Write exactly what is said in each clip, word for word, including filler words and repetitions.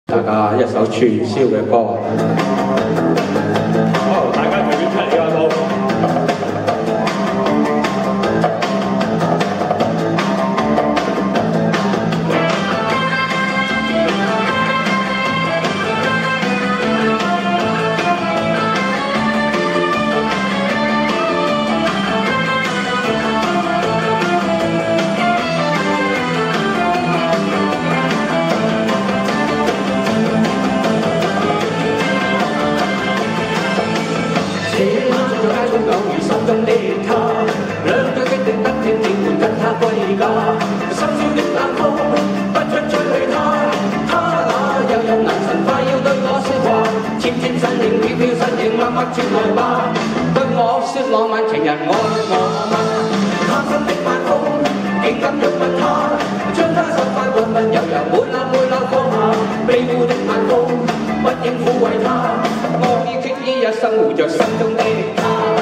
大家一首串燒嘅歌。好，大家隨便出嚟啦，好。轉來吧，對我説浪漫情人愛我嗎？貪心的晚風，竟敢擁吻他，將他手快溫溫柔柔每縷每縷放下，庇護的晚風，不應撫慰他，我已經依一生活着心中的他。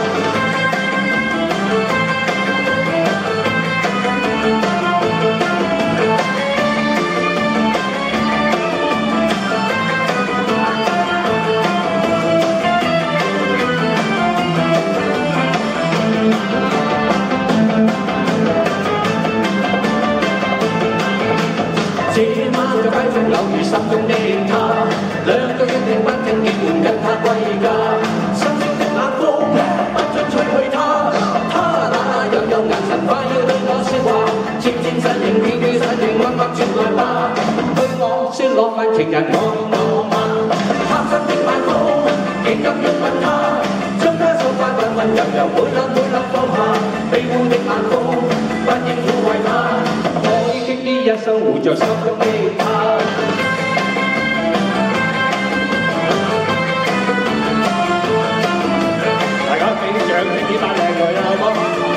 留住心中的他，兩個約定不聽結伴跟他歸家。深宵的冷風不准吹去他，他那悠悠眼神快要對我説話，漸漸實形飄飄實形默默傳來吧，對我説浪漫情人愛我嗎？貪心的晚風竟敢擁吻他，將他手快溫溫柔柔每縷每縷放下，庇護的晚風不應撫慰他，我已經呢一生活在心中的他。幾百靚女啊，好唔好？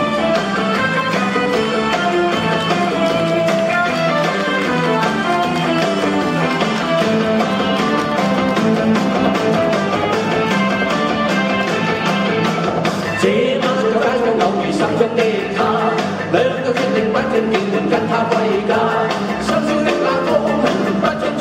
這晚在街中偶遇心中的他，兩個決定不聽結伴跟他歸家。深宵的冷風不准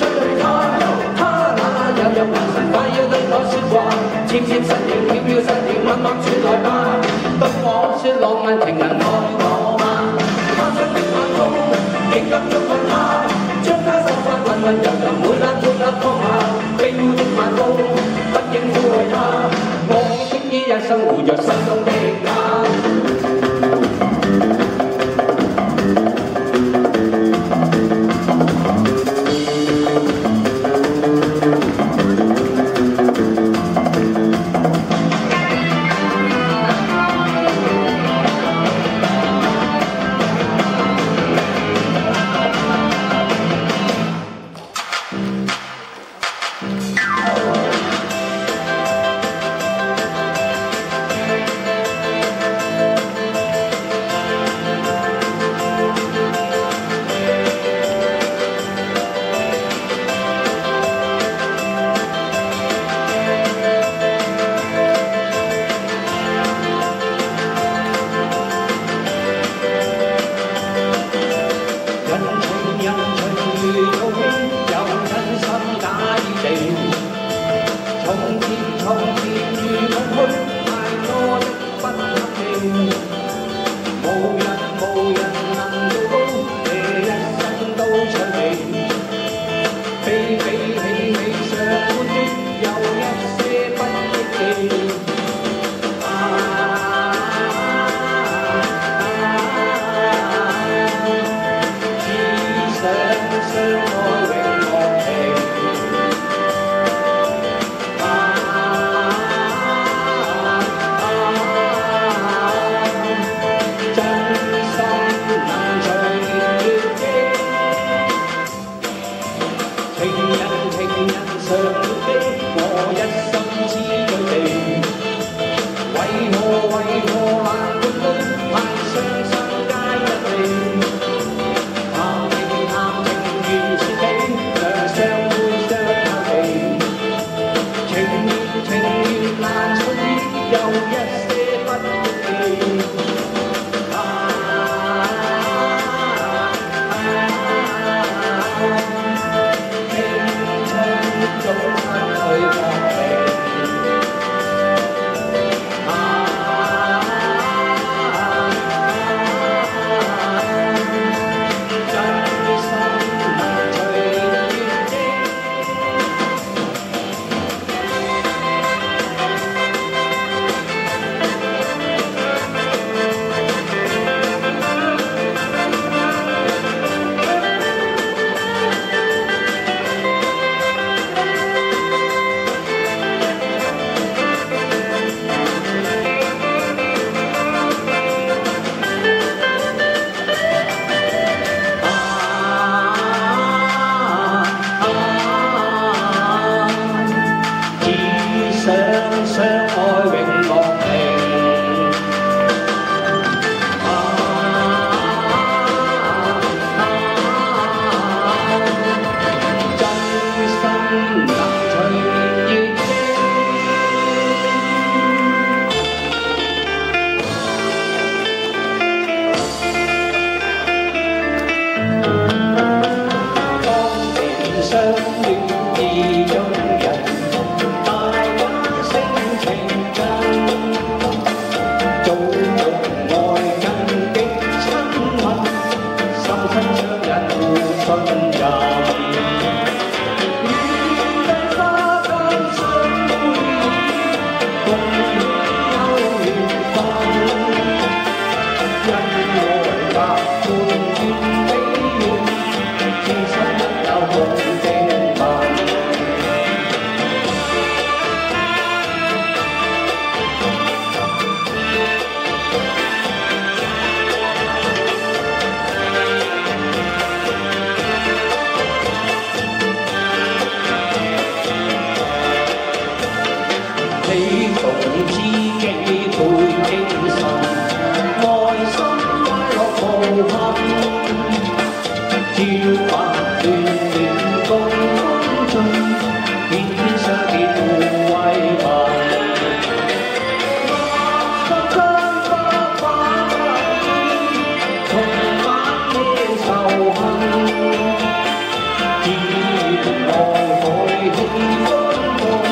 意中人，大家性情近，做愛更極親密，心親相印互信任。 喜同知己倍精神，愛心快樂無限，朝晚暖暖共歡聚，天天相見互慰問。萬間花花同晚夜仇恨，天外海氣風浪。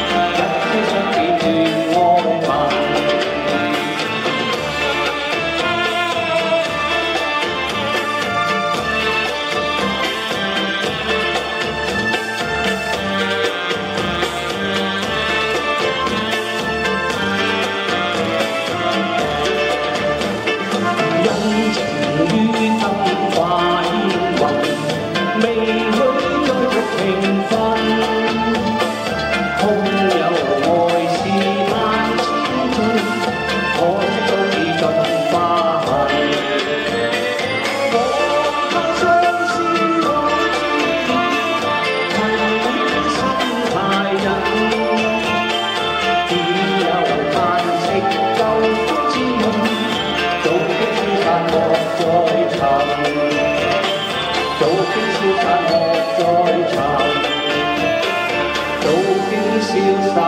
早經消散，莫再尋，早經消散。